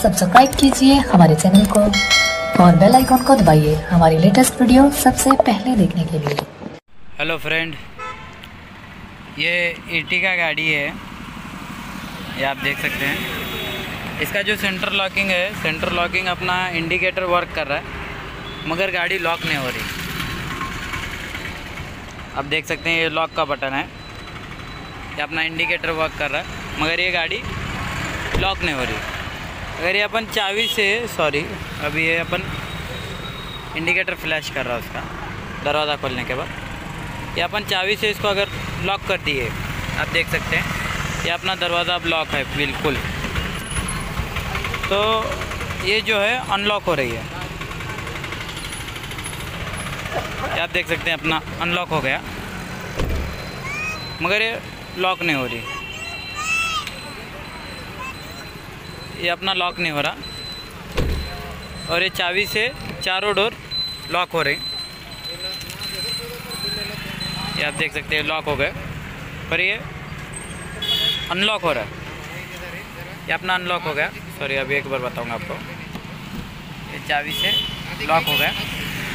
Subscribe कीजिए हमारे channel को और बेल आइकॉन को दबाइए हमारी लेटेस्ट वीडियो सबसे पहले देखने के लिए। हेलो फ्रेंड, ये इर्टिगा गाड़ी है, ये आप देख सकते हैं। इसका जो सेंटर लॉकिंग है, सेंटर लॉकिंग अपना इंडिकेटर वर्क कर रहा है मगर गाड़ी लॉक नहीं हो रही। आप देख सकते हैं ये लॉक का बटन है, ये अपना इंडिकेटर वर्क कर रहा है मगर ये गाड़ी लॉक नहीं हो रही। अगर ये अपन चाबी से अभी ये अपन इंडिकेटर फ्लैश कर रहा है उसका दरवाज़ा खोलने के बाद, ये अपन चाबी से इसको अगर लॉक कर दिए, आप देख सकते हैं ये अपना दरवाज़ा अब लॉक है बिल्कुल। तो ये जो है अनलॉक हो रही है, ये आप देख सकते हैं अपना अनलॉक हो गया मगर ये लॉक नहीं हो रही। ये अपना लॉक नहीं हो रहा और ये चाबी से चारों डोर लॉक हो रही। ये आप देख सकते हैं लॉक हो गए पर ये अनलॉक हो रहा है, ये अपना अनलॉक हो गया। अभी एक बार बताऊंगा आपको, ये चाबी से लॉक हो गया।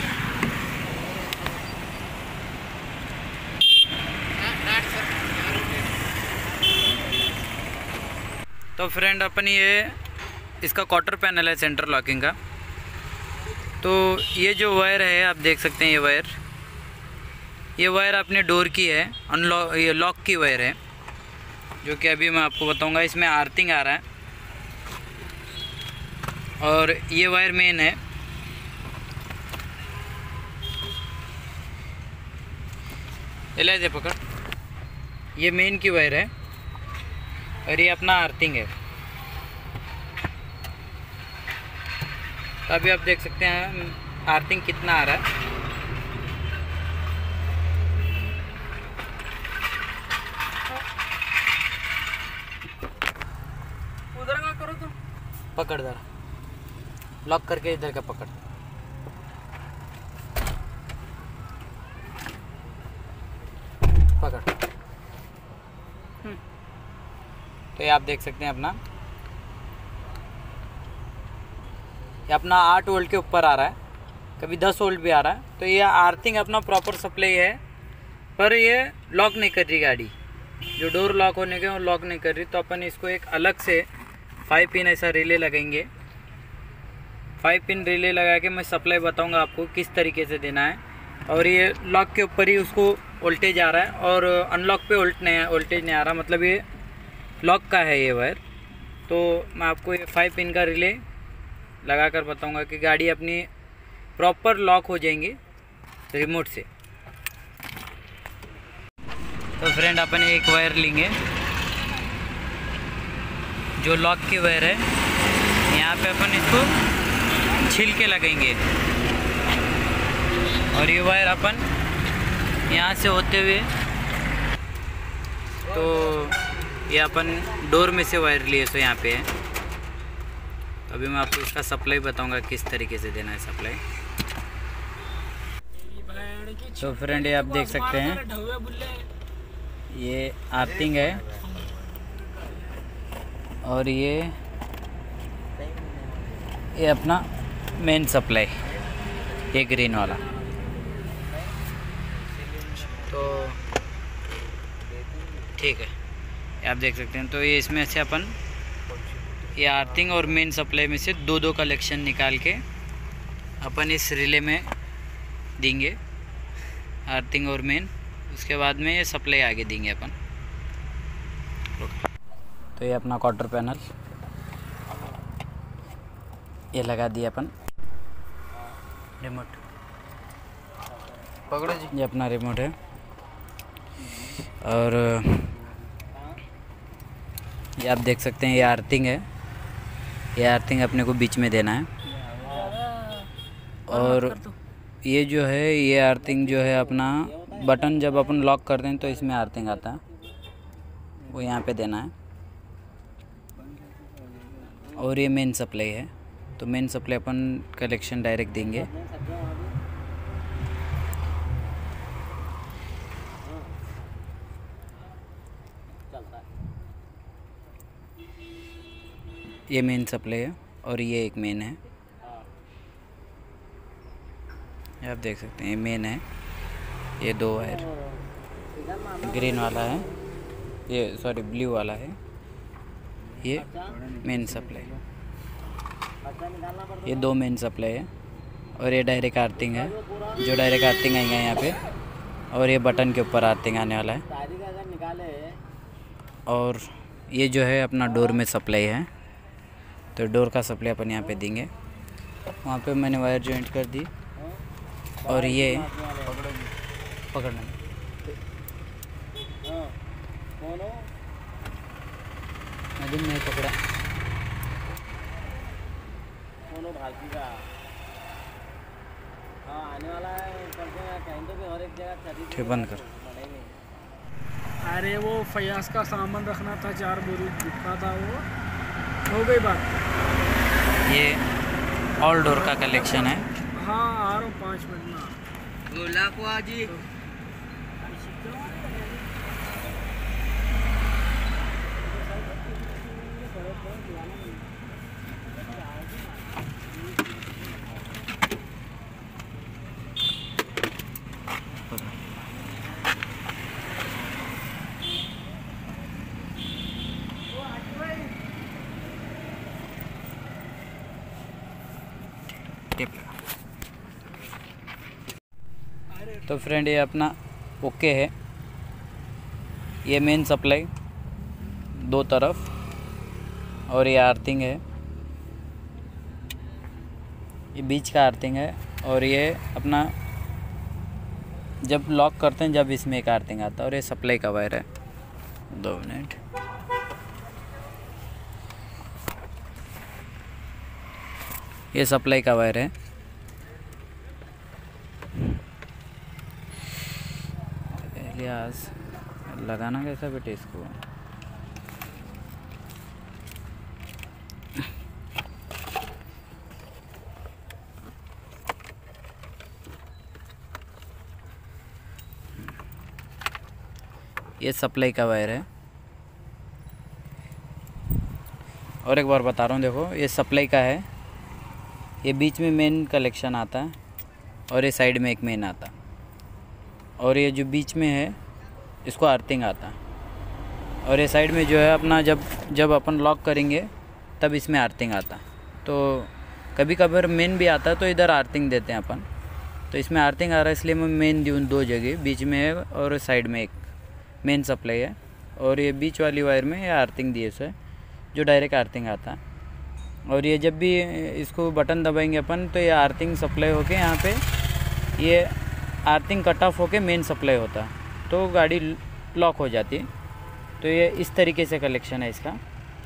तो फ्रेंड अपन ये इसका क्वार्टर पैनल है सेंटर लॉकिंग का। तो ये जो वायर है आप देख सकते हैं, ये वायर अपने डोर की है, अनलॉक ये लॉक की वायर है जो कि अभी मैं आपको बताऊंगा। इसमें आर्थिंग आ रहा है और ये वायर मेन है। एलाइजे पकड़, ये मेन की वायर है और ये अपना आर्थिंग है। तो अभी आप देख सकते हैं आर्थिंग कितना आ रहा है। उधर का करो तो पकड़ जरा, लॉक करके इधर का पकड़। पकड़। तो ये आप देख सकते हैं ये अपना 8 वोल्ट के ऊपर आ रहा है, कभी 10 वोल्ट भी आ रहा है। तो ये आर्थिंग अपना प्रॉपर सप्लाई है पर ये लॉक नहीं कर रही गाड़ी, जो डोर लॉक होने के वो लॉक नहीं कर रही। तो अपन इसको एक अलग से 5 पिन ऐसा रिले लगाएंगे। 5 पिन रिले लगा के मैं सप्लाई बताऊंगा आपको किस तरीके से देना है। और ये लॉक के ऊपर ही उसको वोल्टेज आ रहा है और अनलॉक पे वोल्टेज नहीं आ रहा, मतलब ये लॉक का है ये वायर। तो मैं आपको ये 5 पिन का रिले लगा कर बताऊंगा कि गाड़ी अपनी प्रॉपर लॉक हो जाएंगी रिमोट से। तो फ्रेंड अपन एक वायर लेंगे जो लॉक की वायर है, यहाँ पे अपन इसको छील के लगाएंगे और ये वायर अपन यहाँ से होते हुए, तो ये अपन डोर में से वायर लिए सो यहाँ पे है। अभी मैं आपको इसका सप्लाई बताऊंगा किस तरीके से देना है सप्लाई। तो फ्रेंड ये आप देख सकते हैं ये आर्थिंग है और ये अपना मेन सप्लाई, ये ग्रीन वाला। तो ठीक है, आप देख सकते हैं। तो ये इसमें से अपन ये आर्थिंग और मेन सप्लाई में से दो कलेक्शन निकाल के अपन इस रिले में देंगे, आर्थिंग और मेन। उसके बाद में ये सप्लाई आगे देंगे अपन। तो ये अपना क्वार्टर पैनल ये लगा दिया अपन। रिमोट पकड़ो जी, ये अपना रिमोट है और ये आप देख सकते हैं ये आर्थिंग है। ये आर्थिंग अपने को बीच में देना है और ये जो है ये आर्थिंग जो है अपना बटन जब अपन लॉक कर दें तो इसमें आर्थिंग आता है, वो यहाँ पे देना है। और ये मेन सप्लाई है, तो मेन सप्लाई अपन कलेक्शन डायरेक्ट देंगे। ये मेन सप्लाई है और ये एक मेन है, आप देख सकते हैं। ये मेन है, ये 2 वायर, ग्रीन वाला है, ये सॉरी ब्लू वाला है, ये मेन सप्लाई, ये 2 मेन सप्लाई है। और ये डायरेक्ट आर्थिंग है, जो डायरेक्ट आर्थिंग आएंगे यहाँ पे, और ये बटन के ऊपर आर्थिंग आने वाला है। और ये जो है अपना डोर में सप्लाई है, तो डोर का सप्लाई अपन यहाँ पे देंगे। वहाँ पे मैंने वायर जॉइंट कर दी, और ये पकड़ना नहीं पकड़ा, आने वाला है कहीं तो भी हर एक जगह बंद कर। अरे वो फयाज का सामान रखना था, 4 बोरी भुट्टा था, वो हो गई बात। ये ऑल डोर का कलेक्शन है। हाँ आ रहा हूँ 5 मिनट में। गोला को जी तो फ्रेंड ये अपना ओके है, ये मेन सप्लाई 2 तरफ, और ये आर्थिंग है, ये बीच का आर्थिंग है। और ये अपना जब लॉक करते हैं जब इसमें एक आर्थिंग आता है, और ये सप्लाई का वायर है। 2 मिनट, ये सप्लाई का वायर है। इलियास लगाना कैसा बेटे इसको, ये सप्लाई का वायर है। और एक बार बता रहा हूँ, देखो ये सप्लाई का है, ये बीच में मेन कलेक्शन आता है, और ये साइड में एक मेन आता है, और ये जो बीच में है इसको आर्थिंग आता है, और ये साइड में जो है अपना जब अपन लॉक करेंगे तब इसमें आर्थिंग आता है। तो कभी कभार मेन भी आता है, तो इधर आर्थिंग देते हैं अपन, तो इसमें आर्थिंग आ रहा है इसलिए मैं मेन दूँ 2 जगह, बीच में है और साइड में एक मेन सप्लाई है। और ये बीच वाली वायर में ये आर्थिंग दिए से जो डायरेक्ट आर्थिंग आता है। और ये जब भी इसको बटन दबाएंगे अपन, तो ये आर्थिंग सप्लाई होके यहाँ पे ये आर्थिंग कट ऑफ होके मेन सप्लाई होता है, तो गाड़ी लॉक हो जाती है। तो ये इस तरीके से कलेक्शन है इसका।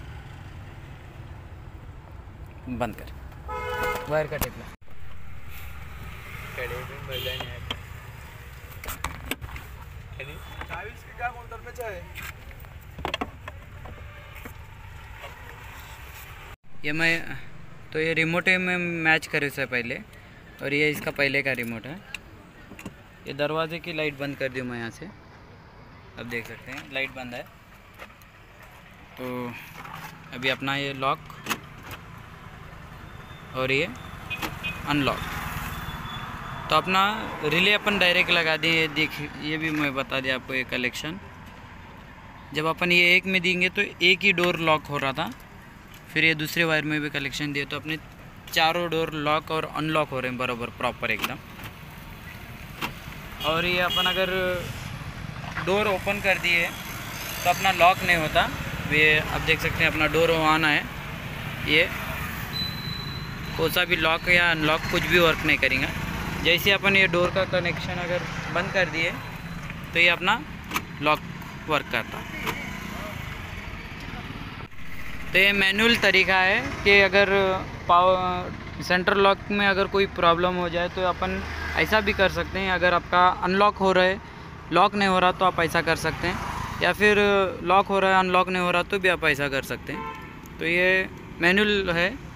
बंद कर वायर का टेप ये मैं तो ये रिमोट में मैच करे से पहले, और ये इसका पहले का रिमोट है। ये दरवाजे की लाइट बंद कर दी मैं यहाँ से, अब देख सकते हैं लाइट बंद है। तो अभी अपना ये लॉक और ये अनलॉक, तो अपना रिले अपन डायरेक्ट लगा दें। ये देख, ये भी मैं बता दिया आपको, ये कलेक्शन जब अपन ये एक में देंगे तो एक ही डोर लॉक हो रहा था, फिर ये दूसरे वायर में भी कलेक्शन दिए तो अपने चारों डोर लॉक और अनलॉक हो रहे हैं बराबर प्रॉपर एकदम। और ये अपन अगर डोर ओपन कर दिए तो अपना लॉक नहीं होता। ये आप देख सकते हैं अपना डोर ऑन है, ये कोई सा भी लॉक या अनलॉक कुछ भी वर्क नहीं करेगा। जैसे अपन ये डोर का कनेक्शन अगर बंद कर दिए तो ये अपना लॉक वर्क करता। तो ये मैनुअल तरीका है कि अगर पावर सेंटर लॉक में अगर कोई प्रॉब्लम हो जाए तो अपन ऐसा भी कर सकते हैं। अगर आपका अनलॉक हो रहा है, लॉक नहीं हो रहा तो आप ऐसा कर सकते हैं, या फिर लॉक हो रहा है अनलॉक नहीं हो रहा तो भी आप ऐसा कर सकते हैं। तो ये मैनुअल है।